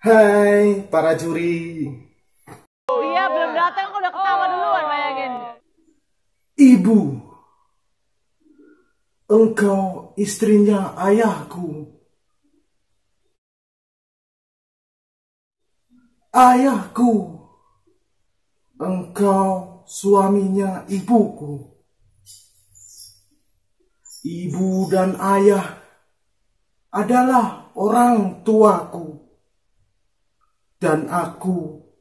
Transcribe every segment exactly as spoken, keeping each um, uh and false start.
Hai para juri. Oh iya, belum datang kok udah ketawa duluan, bayangin. Ibu, engkau istrinya ayahku. Ayahku, engkau suaminya ibuku. Ibu dan ayah adalah orang tuaku. Dan aku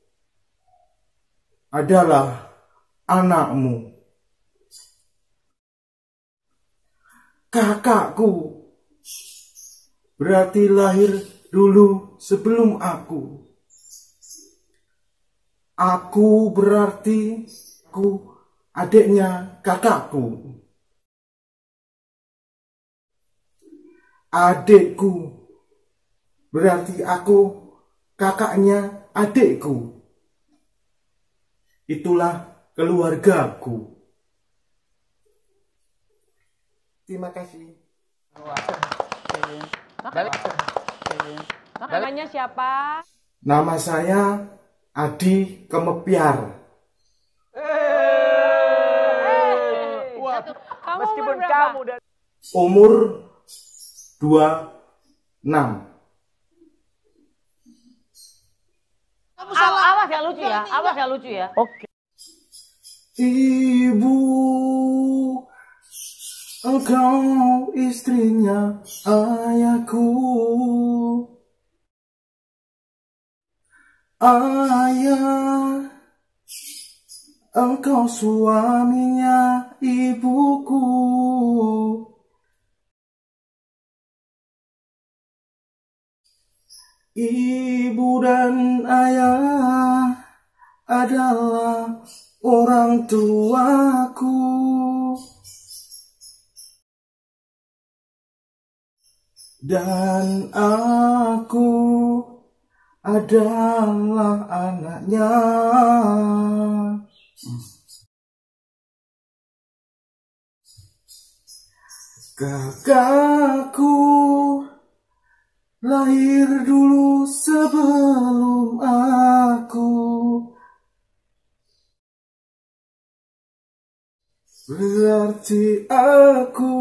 adalah anakmu. Kakakku berarti lahir dulu sebelum aku. Aku berarti aku adiknya kakakku. Adikku berarti aku kakaknya adikku. Itulah keluargaku. Terima kasih. Namanya siapa? Nama saya Adi Kemepiar. Wah, kamu meskipun umur kamu berapa? dan Umur dua puluh enam. Kamu salah. Awas ya lucu ya, awas ya lucu ya. oke. Ibu, engkau istrinya ayahku. Ayah, engkau suaminya ibuku. Ibu dan ayah adalah orang tuaku. Dan aku adalah anaknya. Kakakku lahir dulu sebelum aku. Berarti aku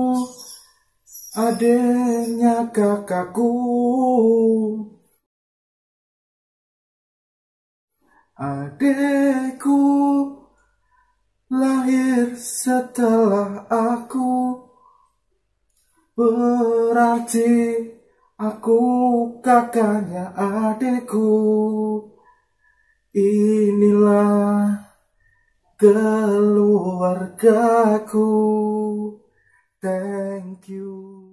adiknya kakakku. Adikku lahir setelah aku. Berarti aku kakaknya adikku. Inilah keluargaku. Thank you.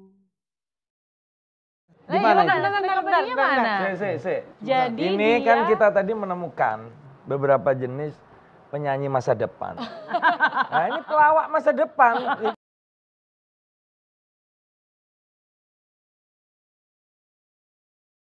Gimana? itu? Bentar, bentar, mana? Se, se, se. Jadi ini dia... kan kita tadi menemukan beberapa jenis penyanyi masa depan. Nah ini pelawak masa depan.